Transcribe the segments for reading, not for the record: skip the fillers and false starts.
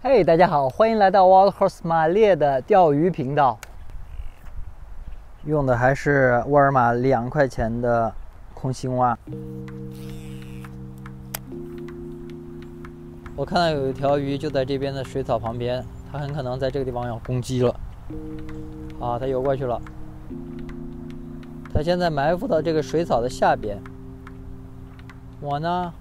嘿，大家好，欢迎来到 Wildhorse 马列的钓鱼频道。用的还是沃尔玛2块钱的空心蛙。我看到有一条鱼就在这边的水草旁边，它很可能在这个地方要攻击了。啊，它游过去了。它现在埋伏到这个水草的下边。我呢？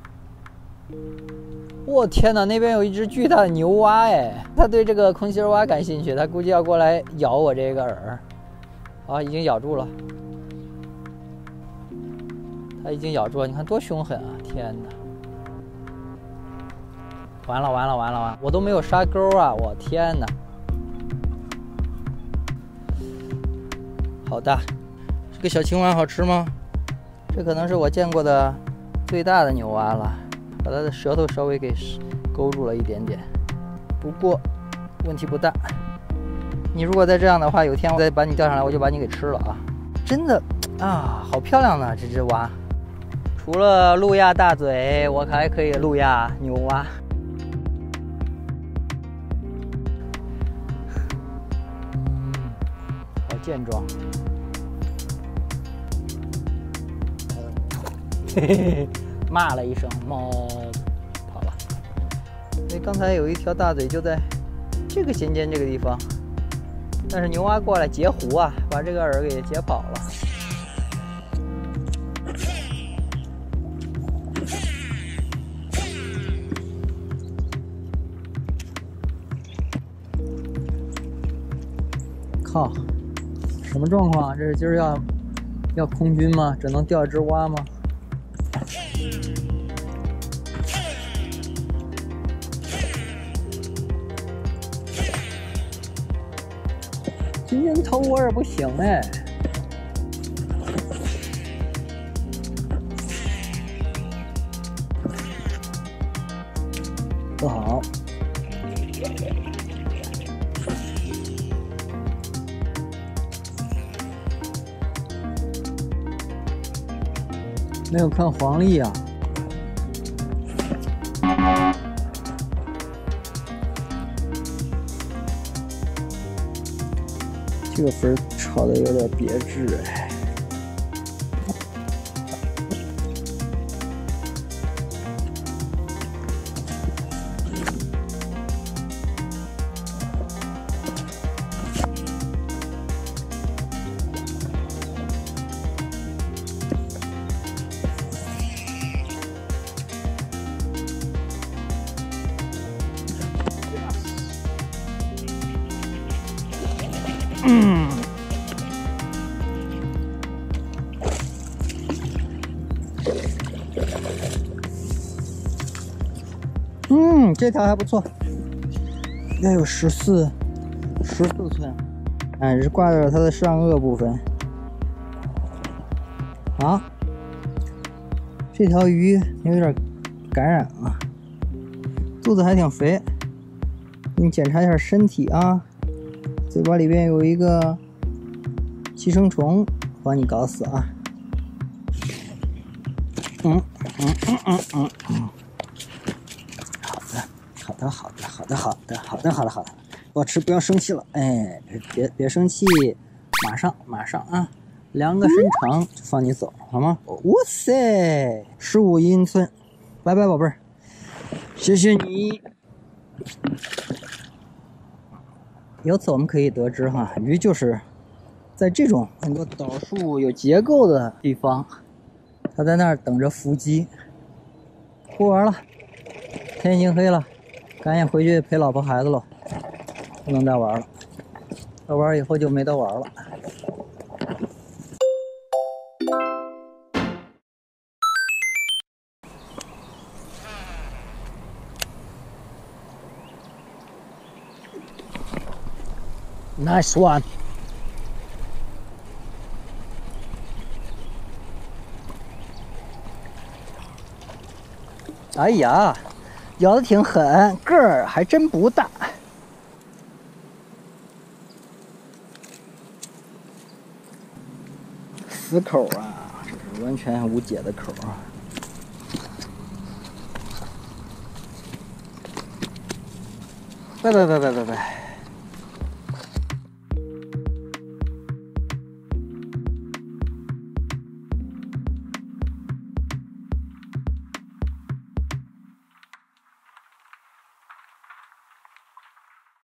我天哪，那边有一只巨大的牛蛙哎，它对这个空心蛙感兴趣，它估计要过来咬我这个饵。啊，已经咬住了，它已经咬住了，你看多凶狠啊！天哪，完了，我都没有杀钩啊！我天哪，好大，这个小青蛙好吃吗？这可能是我见过的最大的牛蛙了。把它的舌头稍微给勾住了一点点，不过问题不大。你如果再这样的话，有天我再把你钓上来，我就把你给吃了啊！真的啊，好漂亮呢，这只蛙。除了路亚大嘴，我还可以路亚牛蛙。好健壮。嘿嘿嘿。骂了一声，猫跑了。所以刚才有一条大嘴就在这个弦尖这个地方，但是牛蛙过来截胡啊，把这个饵给截跑了。靠，什么状况？这是今儿要空军吗？只能钓一只蛙吗？今天偷饵不行哎，不好。没有看黄历啊。这个分炒的有点别致哎。这条还不错，要有14寸，是挂着它的上颚部分。啊，这条鱼有点感染了，肚子还挺肥，给你检查一下身体啊，嘴巴里边有一个寄生虫，把你搞死啊！好的，我吃不要生气了，哎，别生气，马上啊，量个身长就放你走，好吗？哇塞，15英寸，拜拜宝贝儿，谢谢你。由此我们可以得知哈，鱼就是在这种很多导数有结构的地方，它在那儿等着伏击。不玩了，天已经黑了。赶紧回去陪老婆孩子喽，不能再玩了，再玩以后就没得玩了。Nice one。哎呀！咬得挺狠，个儿还真不大。死口啊，这是完全无解的口啊！ 拜拜拜拜拜拜。